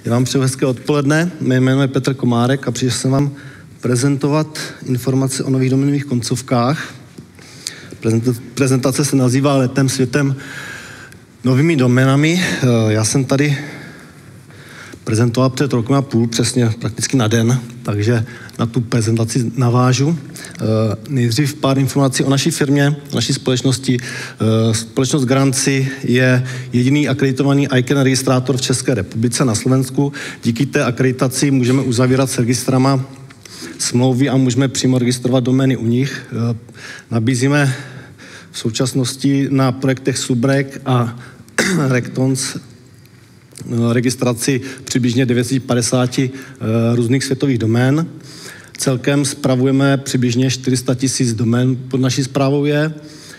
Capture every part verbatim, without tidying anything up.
Já vám přeju hezké odpoledne, mé jméno je Petr Komárek a přišel jsem vám prezentovat informace o nových doménových koncovkách. Prezentace se nazývá Letem světem novými doménami. Já jsem tady prezentoval před rokem a půl, přesně prakticky na den, takže na tu prezentaci navážu. Nejdřív pár informací o naší firmě, o naší společnosti. Společnost Garanci je jediný akreditovaný I C A N registrátor v České republice na Slovensku. Díky té akreditaci můžeme uzavírat s registrama smlouvy a můžeme přímo registrovat domény u nich. Nabízíme v současnosti na projektech Subrek a Rectons registraci přibližně devět set padesát různých světových domén. Celkem spravujeme přibližně čtyři sta tisíc domén, pod naší správou je.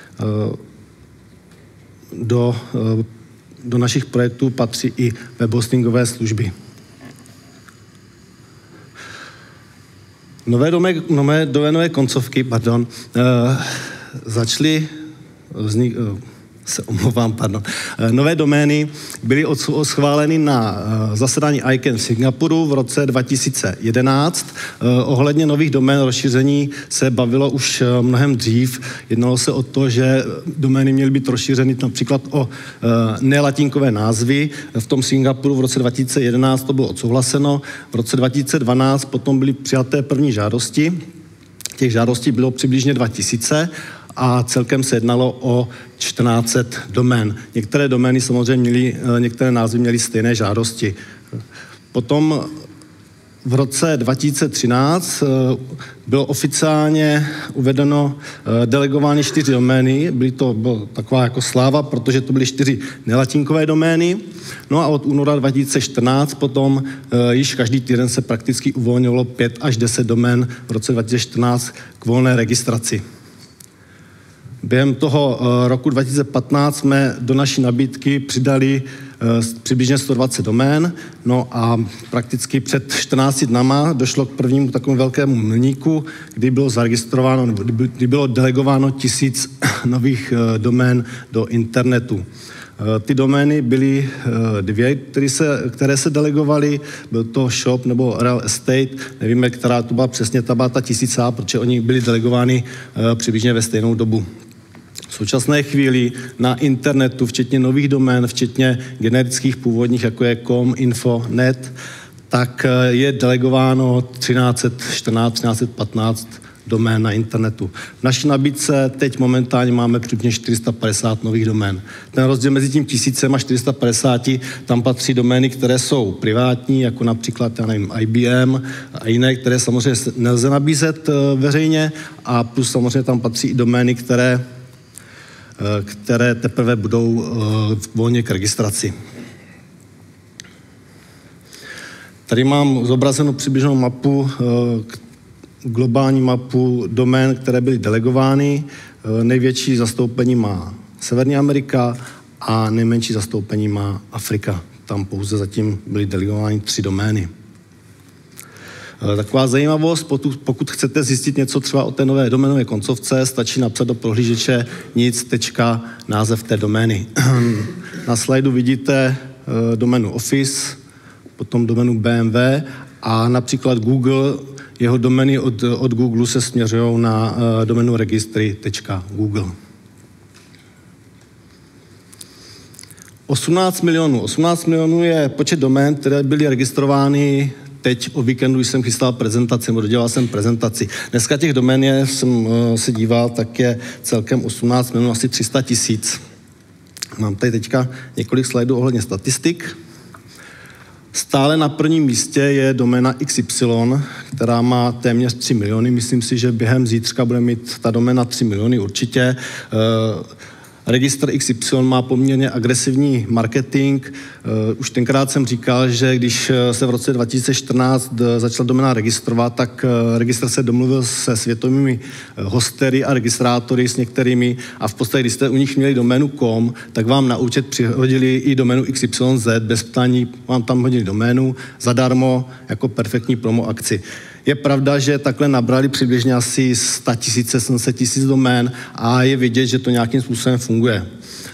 Do, do našich projektů patří i webhostingové služby. Nové, domé, nové doménové koncovky, pardon, začaly vznik, se omlouvám, pardon. Nové domény byly schváleny na zasedání I C A N v Singapuru v roce dva tisíce jedenáct. Ohledně nových domén rozšíření se bavilo už mnohem dřív. Jednalo se o to, že domény měly být rozšířeny například o nelatinkové názvy. V tom Singapuru v roce dva tisíce jedenáct to bylo odsouhlaseno. V roce dva tisíce dvanáct potom byly přijaté první žádosti. Těch žádostí bylo přibližně dva tisíce a celkem se jednalo o čtrnáct set domén. Některé domény samozřejmě měly, některé názvy měly stejné žádosti. Potom v roce dva tisíce třináct bylo oficiálně uvedeno delegovány čtyři domény. Byly to byla taková jako sláva, protože to byly čtyři nelatinkové domény. No a od února dva tisíce čtrnáct potom již každý týden se prakticky uvolňovalo pět až deset domén v roce dva tisíce čtrnáct k volné registraci. Během toho roku dva tisíce patnáct jsme do naší nabídky přidali přibližně sto dvacet domén, no a prakticky před čtrnácti dnama došlo k prvnímu takovému velkému milníku, kdy bylo zaregistrováno, nebo kdy bylo delegováno tisíc nových domén do internetu. Ty domény byly dvě, které se, které se delegovaly, byl to shop nebo real estate, nevíme, která to byla přesně, ta byla ta tisícá, protože oni byli delegovány přibližně ve stejnou dobu. V současné chvíli na internetu, včetně nových domén, včetně generických původních, jako je com, info, net, tak je delegováno třináct set čtrnáct, třináct set patnáct domén na internetu. V naší nabídce teď momentálně máme přibližně čtyři sta padesát nových domén. Ten rozdíl mezi tím tisícem a čtyři sta padesáti, tam patří domény, které jsou privátní, jako například, já nevím, I B M a jiné, které samozřejmě nelze nabízet veřejně, a plus samozřejmě tam patří i domény, které které teprve budou volně k registraci. Tady mám zobrazenou přibližnou mapu, globální mapu domén, které byly delegovány. Největší zastoupení má Severní Amerika a nejmenší zastoupení má Afrika. Tam pouze zatím byly delegovány tři domény. Taková zajímavost, pokud chcete zjistit něco třeba o té nové doménové koncovce, stačí napsat do prohlížeče nic, tečka, název té domény. Na slajdu vidíte doménu Office, potom doménu B M W a například Google, jeho domény od, od Google se směřují na doménu registry tečka google. osmnáct milionů. osmnáct milionů je počet domén, které byly registrovány teď o víkendu, když jsem chystal prezentaci, nebo dodělal jsem prezentaci. Dneska těch domén je, jsem se díval, tak je celkem osmnáct milionů, asi tři sta tisíc. Mám tady teďka několik slajdů ohledně statistik. Stále na prvním místě je doména X Y, která má téměř tři miliony. Myslím si, že během zítřka bude mít ta doména tři miliony určitě. Registr X Y má poměrně agresivní marketing. Už tenkrát jsem říkal, že když se v roce dva tisíce čtrnáct začal doména registrovat, tak registr se domluvil se světovými hostery a registrátory s některými a v podstatě, když jste u nich měli doménu com, tak vám na účet přihodili i doménu X Y Z, bez ptání vám tam hodili doménu zadarmo jako perfektní promo akci. Je pravda, že takhle nabrali přibližně asi sto tisíc, sedm set tisíc domén a je vidět, že to nějakým způsobem funguje.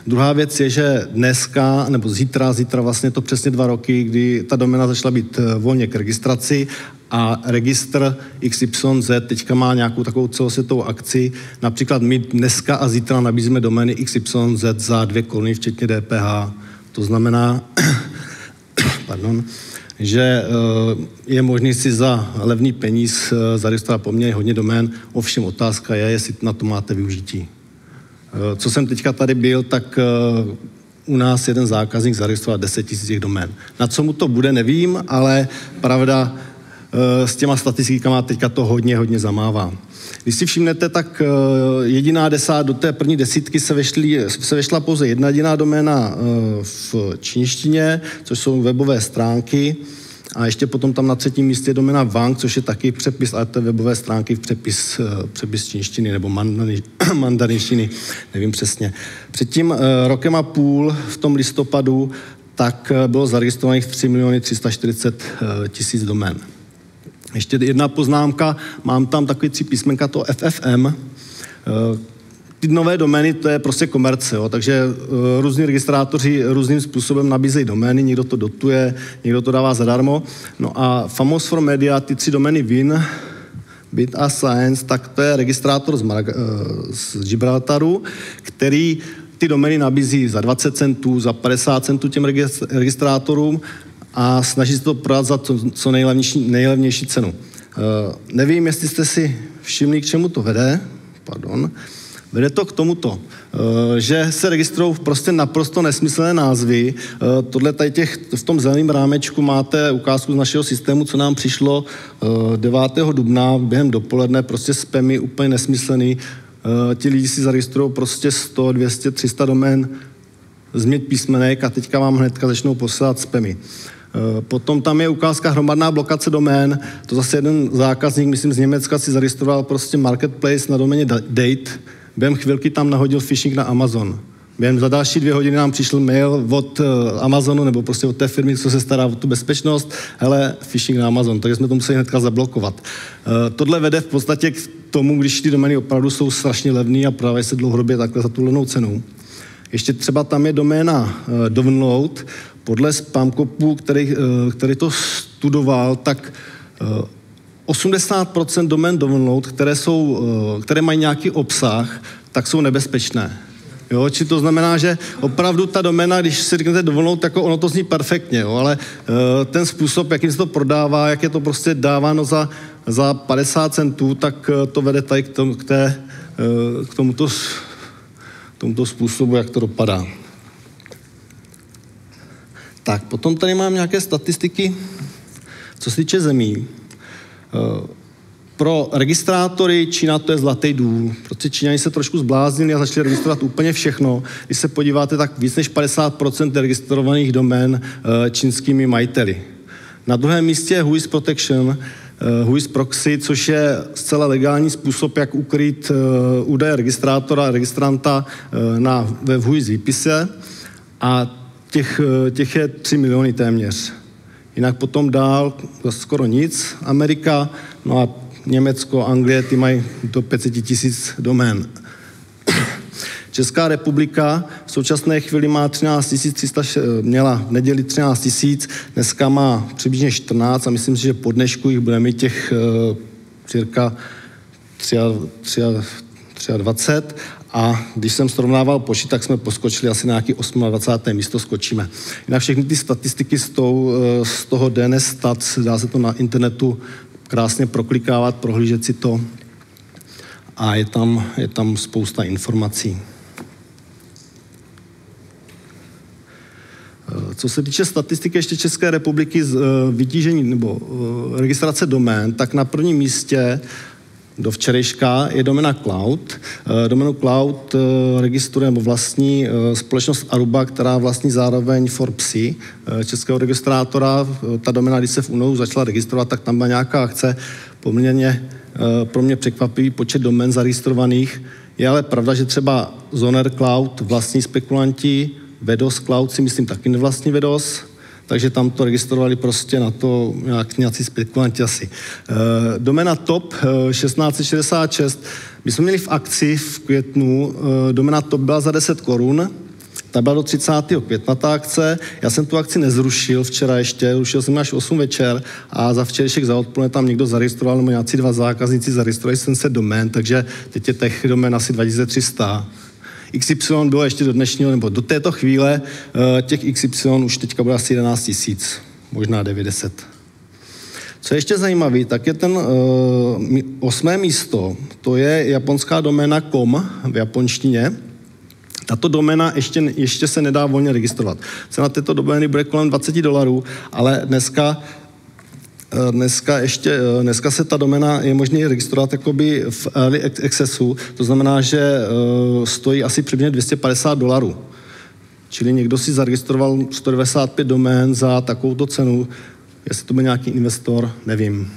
Druhá věc je, že dneska, nebo zítra, zítra vlastně to přesně dva roky, kdy ta domena začala být volně k registraci a registr X Y Z teďka má nějakou takovou celosvětovou akci. Například my dneska a zítra nabízíme domény X Y Z za dvě koruny, včetně D P H. To znamená, pardon, že je možné si za levný peníz zaregistrovat poměrně hodně domén, ovšem otázka je, jestli na to máte využití. Co jsem teďka tady byl, tak u nás jeden zákazník zaregistroval deset tisíc domén. Na co mu to bude, nevím, ale pravda, s těma statistikama teďka to hodně, hodně zamává. Když si všimnete, tak jediná desát, do té první desítky se, vešli, se vešla pouze jedna jediná doména v čínštině, což jsou webové stránky. A ještě potom tam na třetím místě je doména Wang, což je taky přepis, ale to je webové stránky v přepis, přepis čínštiny nebo mandarinštiny, nevím přesně. Před tím rokem a půl v tom listopadu tak bylo zaregistrovaných tři miliony tři sta čtyřicet tisíc domén. Ještě jedna poznámka, mám tam takový tři písmenka, to F F M. Ty nové domény, to je prostě komerce, jo, takže uh, různí registrátoři různým způsobem nabízejí domény, někdo to dotuje, někdo to dává zadarmo. No a Famous for Media, ty tři domény Win, Bit a Science, tak to je registrátor z, Mar- uh, z Gibraltaru, který ty domény nabízí za dvacet centů, za padesát centů těm registrátorům a snaží se to prodat za co, co nejlevnější, nejlevnější cenu. Uh, nevím, jestli jste si všimli, k čemu to vede, pardon, vede to k tomuto, že se registrují prostě naprosto nesmyslné názvy. Tohle tady těch, v tom zeleném rámečku máte ukázku z našeho systému, co nám přišlo devátého dubna během dopoledne, prostě spamy úplně nesmyslený. Ti lidi si zaregistrují prostě sto, dvě stě, tři sta domén, změť písmenek a teďka vám hnedka začnou posílat spamy. Potom tam je ukázka hromadná blokace domén, to zase jeden zákazník, myslím z Německa, si zaregistroval prostě marketplace na doméně Date, během chvilky tam nahodil phishing na Amazon. Během za další dvě hodiny nám přišel mail od Amazonu, nebo prostě od té firmy, co se stará o tu bezpečnost, hele, phishing na Amazon, takže jsme to museli hnedka zablokovat. Tohle vede v podstatě k tomu, když ty domény opravdu jsou strašně levný a prodávají se dlouhodobě takhle za tu levnou cenu. Ještě třeba tam je doména Download, podle Spamcopu, který, který to studoval, tak osmdesát procent domén Download, které, jsou, které mají nějaký obsah, tak jsou nebezpečné. Jo, či to znamená, že opravdu ta doména, když si řeknete Download, tak ono to zní perfektně, jo, ale ten způsob, jakým se to prodává, jak je to prostě dáváno za, za padesát centů, tak to vede tady k, tom, k, té, k tomuto, tomuto způsobu, jak to dopadá. Tak, potom tady mám nějaké statistiky, co se týče zemí. Pro registrátory Čína to je zlatý důl. Prostě Číňani se trošku zbláznili a začali registrovat úplně všechno. Když se podíváte, tak víc než padesát procent registrovaných domén čínskými majiteli. Na druhém místě je Whois Protection, Whois Proxy, což je zcela legální způsob, jak ukrýt údaje registrátora a registranta na, ve Whois výpise. A těch, těch je tři miliony téměř. Jinak potom dál skoro nic. Amerika, no a Německo, Anglie, ty mají do pět set tisíc domén. Česká republika v současné chvíli má třináct tisíc tři sta, měla v neděli třináct tisíc, dneska má přibližně čtrnáct a myslím si, že po dnešku jich bude mít těch uh, cirka dvacet tři. A když jsem srovnával počet, tak jsme poskočili asi na nějaký dvacáté osmé místo skočíme. Jinak všechny ty statistiky z toho, z toho D N S Stats, dá se to na internetu krásně proklikávat, prohlížet si to a je tam, je tam spousta informací. Co se týče statistiky ještě České republiky z vytížení nebo registrace domén, tak na prvním místě do včerejška je domena Cloud. Domenu Cloud registruje nebo vlastní společnost Aruba, která vlastní zároveň Forbesy, českého registrátora. Ta domena, když se v únoru začala registrovat, tak tam byla nějaká akce, poměrně pro mě překvapivý počet domén zaregistrovaných. Je ale pravda, že třeba Zoner Cloud vlastní spekulanti, Vedos Cloud si myslím taky nevlastní Vedos, takže tam to registrovali prostě na to nějak, nějací spekulanti asi. E, domena Top e, šestnáct set šedesát šest, my jsme měli v akci v květnu, e, domena Top byla za deset korun, Ta byla do třicátého května ta akce. Já jsem tu akci nezrušil včera ještě, rušil jsem až osm večer a za včerejšek za odpoledne tam někdo zaregistroval, nebo nějací dva zákazníci zaregistrovali jsem se domén, takže teď je těch domén asi dva tisíce tři sta. X Y bylo ještě do dnešního, nebo do této chvíle, těch X Y už teďka bude asi jedenáct tisíc, možná devět deset. Co je ještě zajímavé, tak je ten uh, osmé místo, to je japonská doména .com v japonštině. Tato doména ještě, ještě se nedá volně registrovat. Cena této domény bude kolem dvacet dolarů, ale dneska, dneska, ještě, dneska se ta doména je možné registrovat jakoby v early accessu, to znamená, že uh, stojí asi přibližně dvě stě padesát dolarů. Čili někdo si zaregistroval sto devadesát pět domén za takovouto cenu. Jestli to byl nějaký investor, nevím.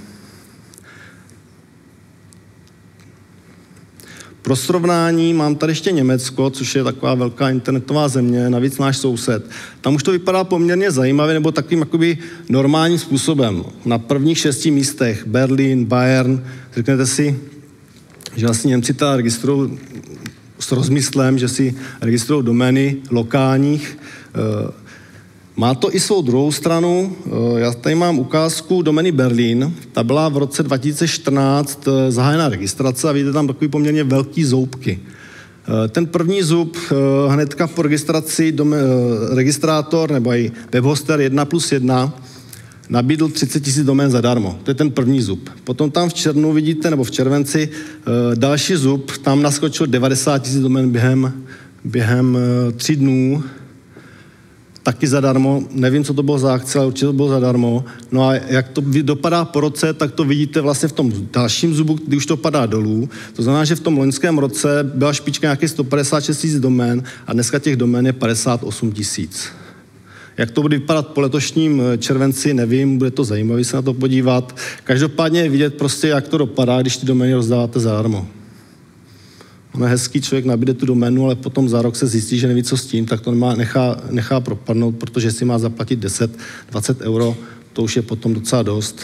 Pro srovnání mám tady ještě Německo, což je taková velká internetová země, navíc náš soused. Tam už to vypadá poměrně zajímavě, nebo takovým jakoby normálním způsobem. Na prvních šesti místech Berlín, Bayern, řeknete si, že vlastně Němci teda registrují s rozmyslem, že si registrují domény lokálních. Má to i svou druhou stranu. Já tady mám ukázku domény Berlín. Ta byla v roce dva tisíce čtrnáct zahájena registrace a vidíte tam takový poměrně velký zoubky. Ten první zub hnedka po registraci domé, registrátor nebo i webhoster jedna plus jedna nabídl třicet tisíc domén zadarmo. To je ten první zub. Potom tam v červnu vidíte, nebo v červenci, další zub, tam naskočil devadesát tisíc domén během, během tří dnů. Taky zadarmo, nevím, co to bylo za akce, ale určitě to bylo zadarmo. No a jak to dopadá po roce, tak to vidíte vlastně v tom dalším zubu, kdy už to padá dolů. To znamená, že v tom loňském roce byla špička nějakých sto padesát šest tisíc domén a dneska těch domén je padesát osm tisíc. Jak to bude vypadat po letošním červenci, nevím, bude to zajímavé se na to podívat. Každopádně vidět prostě, jak to dopadá, když ty domény rozdáváte zadarmo. On je hezký, člověk nabíde tu doménu, ale potom za rok se zjistí, že neví, co s tím, tak to nemá, nechá, nechá propadnout, protože si má zaplatit deset dvacet euro, to už je potom docela dost.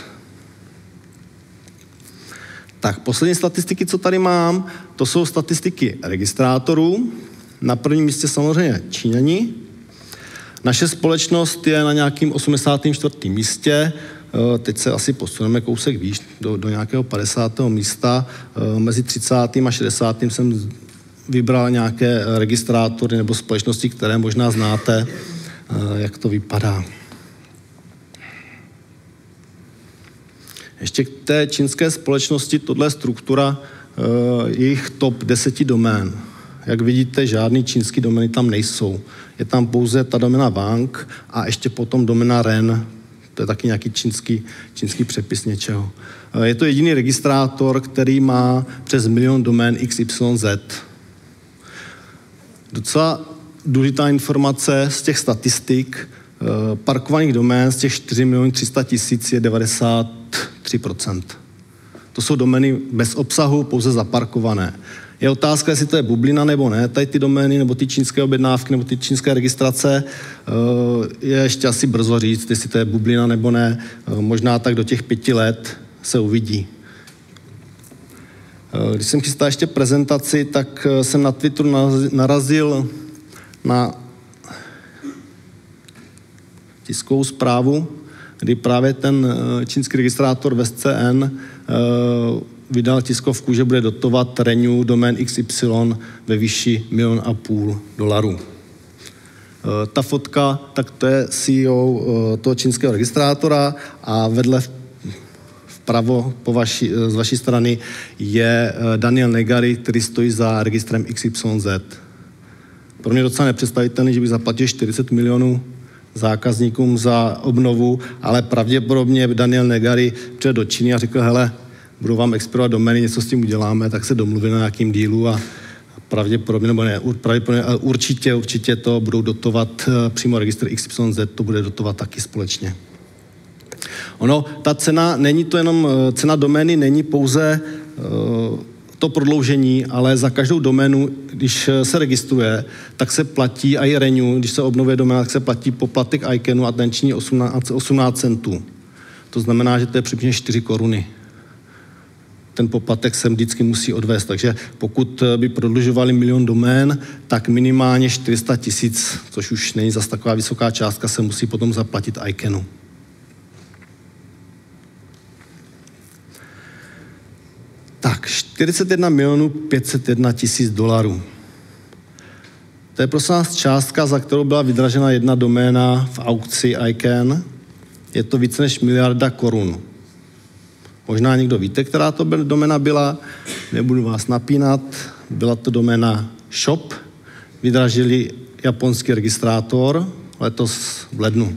Tak, poslední statistiky, co tady mám, to jsou statistiky registrátorů. Na prvním místě samozřejmě Číňani. Naše společnost je na nějakým osmdesátém čtvrtém místě. Teď se asi posuneme kousek výš do, do nějakého padesátého místa. Mezi třicátým a šedesátým jsem vybral nějaké registrátory nebo společnosti, které možná znáte, jak to vypadá. Ještě k té čínské společnosti, tohle je struktura jejich top deseti domén. Jak vidíte, žádný čínský domény tam nejsou. Je tam pouze ta doména Wang a ještě potom doména Ren. To je taky nějaký čínský, čínský přepis něčeho. Je to jediný registrátor, který má přes milion domén X Y Z. Docela důležitá informace z těch statistik. Parkovaných domén z těch čtyři miliony tři sta tisíc je devadesát tři procent. To jsou domény bez obsahu, pouze zaparkované. Je otázka, jestli to je bublina nebo ne, tady ty domény, nebo ty čínské objednávky, nebo ty čínské registrace, je ještě asi brzo říct, jestli to je bublina nebo ne. Možná tak do těch pěti let se uvidí. Když jsem chystal ještě prezentaci, tak jsem na Twitteru narazil na tiskovou zprávu, kdy právě ten čínský registrátor V S C N vydal tiskovku, že bude dotovat renew domén X Y ve výši milion a půl dolarů. Ta fotka, tak to je C E O toho čínského registrátora a vedle vpravo po vaši, z vaší strany je Daniel Negari, který stojí za registrem X Y Z. Pro mě docela nepředstavitelný, že by zaplatil čtyřicet milionů zákazníkům za obnovu, ale pravděpodobně Daniel Negari přijde do Číny a řekl, hele, budou vám expirovat domény, něco s tím uděláme, tak se domluví na nějakým dílu a pravděpodobně, nebo ne, pravděpodobně, ale určitě, určitě to budou dotovat přímo registr X Y Z, to bude dotovat taky společně. Ono, ta cena, není to jenom, cena domény není pouze uh, to prodloužení, ale za každou doménu, když se registruje, tak se platí i renew, když se obnovuje doména, tak se platí poplatek I C A N U a ten činí osmnáct centů. To znamená, že to je přibližně čtyři koruny. ten poplatek se vždycky musí odvést. Takže pokud by prodlužovali milion domén, tak minimálně čtyři sta tisíc, což už není zas taková vysoká částka, se musí potom zaplatit I C A N U. Tak, čtyřicet jedna milionů pět set jedna tisíc dolarů. To je prosím nás částka, za kterou byla vydražena jedna doména v aukci I C A N. Je to více než miliarda korun. Možná někdo víte, která to doména byla, nebudu vás napínat. Byla to doména Shop, vydražili japonský registrátor letos v lednu.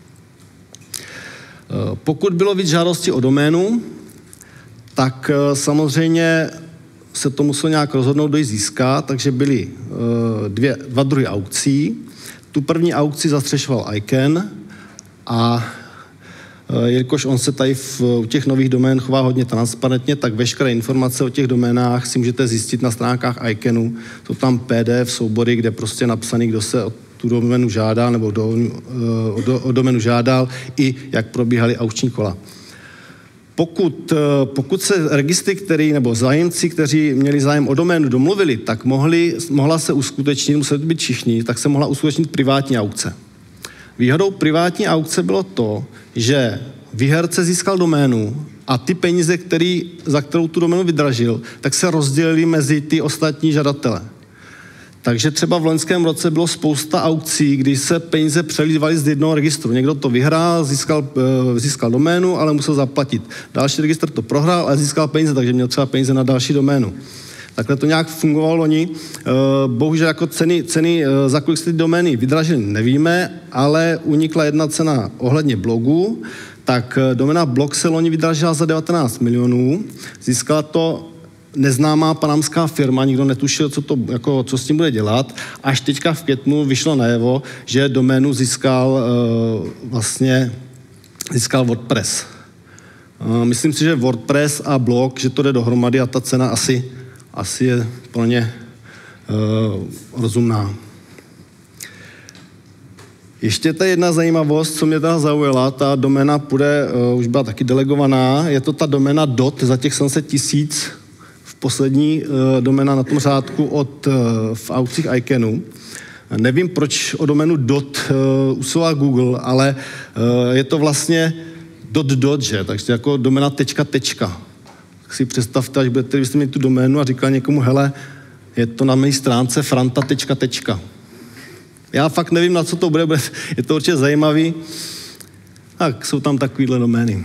Pokud bylo víc žádostí o doménu, tak samozřejmě se to muselo nějak rozhodnout, kdo ji získá, takže byly dvě, dva druhy aukcí. Tu první aukci zastřešoval I C A N a jelikož on se tady v, u těch nových domén chová hodně transparentně, tak veškeré informace o těch doménách si můžete zjistit na stránkách I C A N U. Jsou tam P D F soubory, kde prostě napsaný, kdo se o tu doménu žádal, nebo do, o, o doménu žádal, i jak probíhaly aukční kola. Pokud, pokud se registry, který, nebo zájemci, kteří měli zájem o doménu, domluvili, tak mohli, mohla se uskutečnit, museli být všichni, tak se mohla uskutečnit privátní aukce. Výhodou privátní aukce bylo to, že výherce získal doménu a ty peníze, který, za kterou tu doménu vydražil, tak se rozdělili mezi ty ostatní žadatele. Takže třeba v loňském roce bylo spousta aukcí, kdy se peníze přelívaly z jednoho registru. Někdo to vyhrál, získal, získal doménu, ale musel zaplatit. Další registr to prohrál, ale získal peníze, takže měl třeba peníze na další doménu. Takhle to nějak fungovalo loni. Bohužel jako ceny, ceny za kolik se ty domény vydražily, nevíme, ale unikla jedna cena ohledně blogu, tak doména blog se loni vydražila za devatenáct milionů. Získala to neznámá panamská firma, nikdo netušil, co, to, jako, co s tím bude dělat. Až teďka v květnu vyšlo najevo, že doménu získal uh, vlastně získal WordPress. Uh, myslím si, že WordPress a blog, že to jde dohromady a ta cena asi, asi je pro ně uh, rozumná. Ještě ta jedna zajímavost, co mě teda zaujala, ta doména bude, uh, už byla taky delegovaná, je to ta doména dot za těch sedm set tisíc, poslední uh, doména na tom řádku od, uh, v aukcích I C A N U. Nevím, proč o doménu dot uh, usiloval Google, ale uh, je to vlastně dot dot, že? Takže jako doména tečka tečka. Tak si představte, až budete, byste mít tu doménu a říkal někomu, hele, je to na mé stránce franta tečka tečka. Já fakt nevím, na co to bude, bude je to určitě zajímavý. Tak jsou tam takovýhle domény.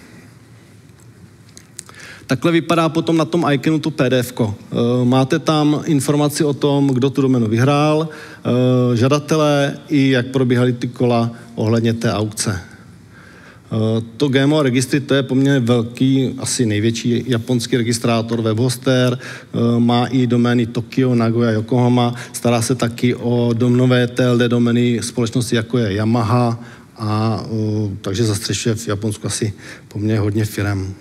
Takhle vypadá potom na tom I C A N U to P D F ko. Máte tam informaci o tom, kdo tu doménu vyhrál, žadatelé i jak probíhaly ty kola ohledně té aukce. To G M O registry, to je poměrně velký, asi největší japonský registrátor, webhoster, má i domény Tokio, Nagoya, Yokohama, stará se taky o nové T L D domény společnosti, jako je Yamaha, a takže zastřešuje v Japonsku asi poměrně hodně firem.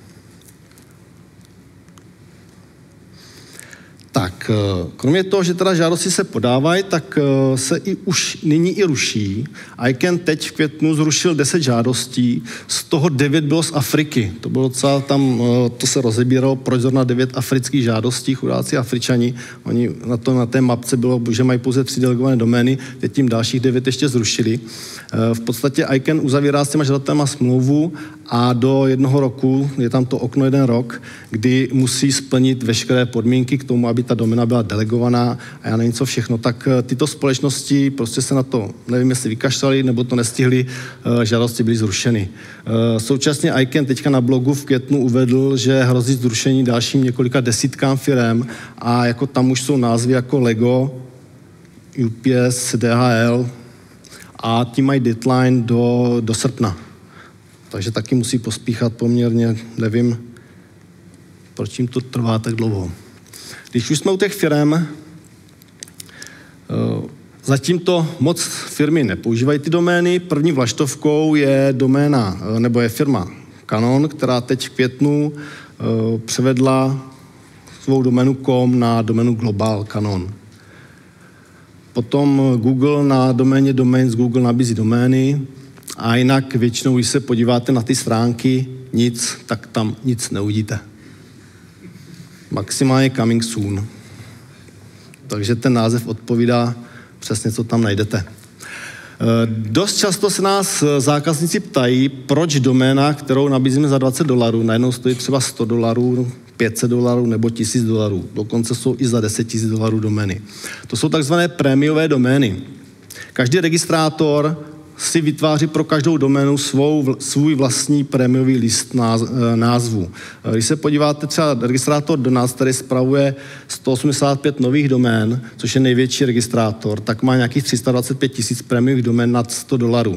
Tak, kromě toho, že teda žádosti se podávají, tak se i už nyní i ruší. I C A N teď v květnu zrušil deset žádostí, z toho devět bylo z Afriky. To bylo docela tam, to se rozebíralo, proč zrovna devět afrických žádostí, chudáci Afričani. Oni na, to, na té mapce bylo, že mají pouze tři delegované domény, teď tím dalších devět ještě zrušili. V podstatě I C A N uzavírá s těma žadatelema smlouvu a do jednoho roku, je tam to okno jeden rok, kdy musí splnit veškeré podmínky k tomu, aby ta doména byla delegovaná a já nevím co všechno, tak tyto společnosti prostě se na to, nevím, jestli vykašlali, nebo to nestihli, žádosti byly zrušeny. Současně I C A N teďka na blogu v květnu uvedl, že hrozí zrušení dalším několika desítkám firem a jako tam už jsou názvy jako Lego, U P S, D H L a ti mají deadline do, do srpna. Takže taky musí pospíchat poměrně, nevím, proč jim to trvá tak dlouho. Když už jsme u těch firem, zatím to moc firmy nepoužívají ty domény. První vlaštovkou je doména, nebo je firma Canon, která teď v květnu převedla svou doménu .com na doménu Global Canon. Potom Google na doméně Domains Google nabízí domény a jinak většinou, když se podíváte na ty stránky, nic, tak tam nic neuvidíte. maximálně coming soon. Takže ten název odpovídá přesně, co tam najdete. Dost často se nás zákazníci ptají, proč doména, kterou nabízíme za dvacet dolarů, najednou stojí třeba sto dolarů, pět set dolarů nebo tisíc dolarů. Dokonce jsou i za deset tisíc dolarů domény. To jsou takzvané prémiové domény. Každý registrátor si vytváří pro každou doménu svou, svůj vlastní prémiový list názvu. Když se podíváte třeba registrátor do nás, který spravuje sto osmdesát pět nových domén, což je největší registrátor, tak má nějakých tři sta dvacet pět tisíc prémiových domén nad sto dolarů.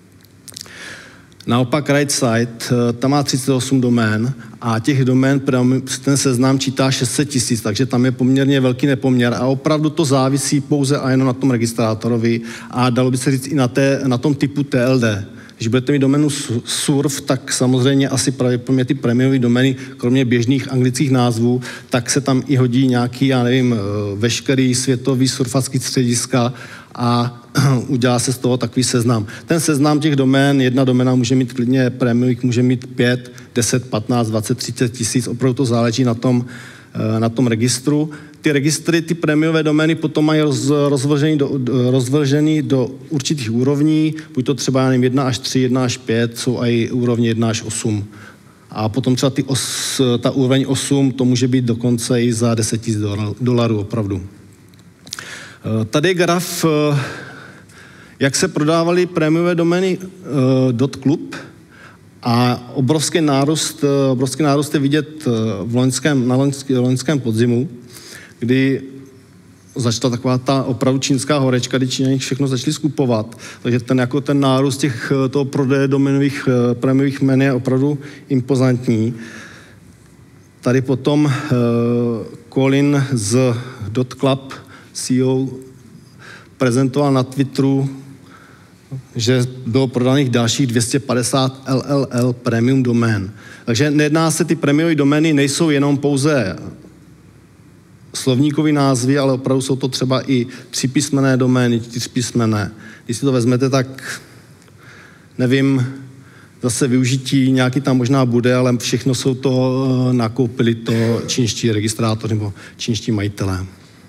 Naopak Right Side, tam má třicet osm domén a těch domén, ten seznam čítá šest set tisíc, takže tam je poměrně velký nepoměr a opravdu to závisí pouze a jenom na tom registrátorovi a dalo by se říct i na, té, na tom typu T L D. Když budete mít doménu surf, tak samozřejmě asi pravděpodobně ty prémiové domény, kromě běžných anglických názvů, tak se tam i hodí nějaký, já nevím, veškerý světový surfařský střediska a udělá se z toho takový seznam. Ten seznam těch domén, jedna doména může mít klidně prémiových, může mít pět, deset, patnáct, dvacet, třicet tisíc, opravdu to záleží na tom, na tom registru. Ty registry, ty prémiové domény potom mají roz, rozvržený, do, rozvržený do určitých úrovní, buď to třeba nevím, jedna až tři, jedna až pět, jsou i úrovně jedna až osm. A potom třeba ty os, ta úroveň osm, to může být dokonce i za deset tisíc dolarů opravdu. Tady je graf, jak se prodávaly prémiové domény .club a obrovský nárůst, obrovský nárůst je vidět v loňském, na loňském, loňském podzimu, kdy začala taková ta opravdu čínská horečka, kdy Číňané všechno začali skupovat. Takže ten, jako ten nárůst těch, toho prodeje doménových prémiových jmen je opravdu impozantní. Tady potom uh, Colin z .club C E O prezentoval na Twitteru, že bylo prodaných dalších dvě stě padesát L L L premium domén. Takže nejedná se, ty prémiové domény nejsou jenom pouze slovníkový názvy, ale opravdu jsou to třeba i třípísmenné domény, čtyřpísmenné. Když si to vezmete, tak nevím, zase využití nějaký tam možná bude, ale všechno jsou to, nakoupili to čínští registrátoři nebo čínští majitelé.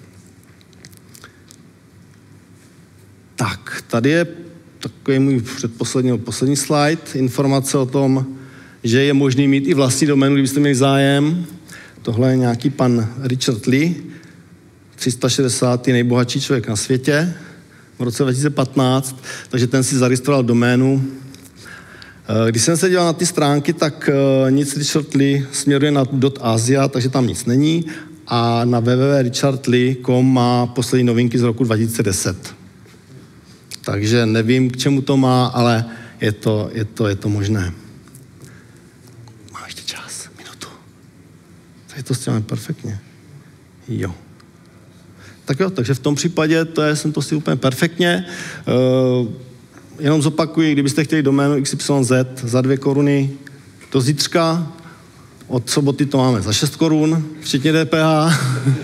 Tak, tady je takový můj předposlední, poslední slide, informace o tom, že je možný mít i vlastní doménu, kdybyste měli zájem. Tohle je nějaký pan Richard Lee, tři sta šedesátý nejbohatší člověk na světě v roce dva tisíce patnáct, takže ten si zaregistroval doménu. Když jsem se díval na ty stránky, tak nic Richard Lee směruje na .asia, takže tam nic není a na w w w tečka richard lee tečka com má poslední novinky z roku dva tisíce deset. Takže nevím, k čemu to má, ale je to, je to, je to možné. Mám ještě čas, minutu. Takže to stěláme perfektně. Jo. Tak jo, takže v tom případě to je, jsem to si úplně perfektně. Uh, jenom zopakuji, kdybyste chtěli doménu X Y Z za dvě koruny do zítřka, od soboty to máme za šest korun, včetně D P H.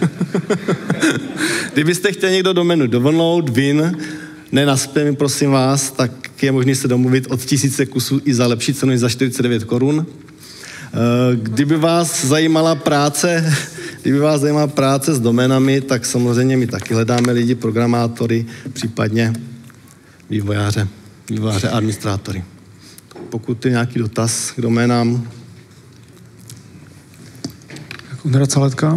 Kdybyste chtěli někdo doménu download, win, ne na spamy, prosím vás, tak je možné se domluvit od tisíce kusů i za lepší cenu, za čtyřicet devět korun. Kdyby vás zajímala práce, kdyby vás zajímala práce s doménami, tak samozřejmě my taky hledáme lidi, programátory, případně vývojáře, vývojáře, administrátory. Pokud je nějaký dotaz k doménám. Kundra Caletka.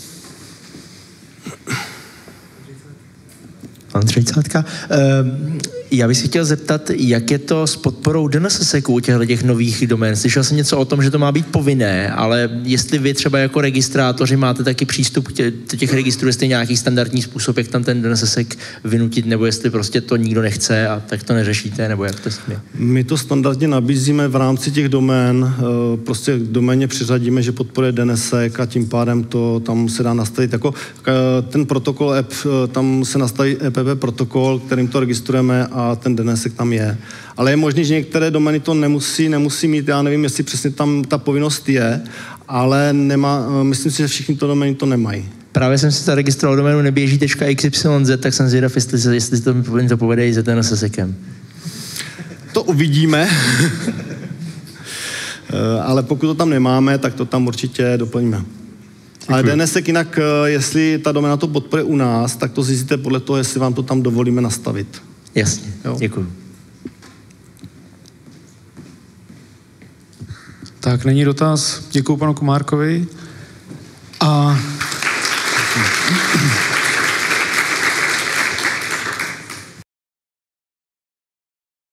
Andřej Caletka. Já bych si chtěl zeptat, jak je to s podporou D N S S E C u těchto nových domén. Slyšel jsem něco o tom, že to má být povinné, ale jestli vy třeba jako registrátoři máte taky přístup k těch registrů, jestli nějaký standardní způsob, jak tam ten D N S S E C vynutit, nebo jestli prostě to nikdo nechce a tak to neřešíte, nebo jak to s tím? My to standardně nabízíme v rámci těch domén, prostě k doméně přiřadíme, že podporuje D N S S E C a tím pádem to tam se dá nastavit jako ten protokol app, tam se nastaví E P P protokol, kterým to registrujeme a ten D N S S E C tam je. Ale je možné, že některé domény to nemusí, nemusí mít, já nevím, jestli přesně tam ta povinnost je, ale nemá, myslím si, že všichni to domény to nemají. Právě jsem si zaregistroval doménu neběží tečka x y z, tak jsem zvědav, jestli, jestli to, to povede i za D N S S E C. To uvidíme. Ale pokud to tam nemáme, tak to tam určitě doplníme. Ale D N S jinak, jestli ta domena to podporuje u nás, tak to zjistíte podle toho, jestli vám to tam dovolíme nastavit. Jasně, jo. Děkuju. Tak, není dotaz. Děkuju panu Komárkovi. A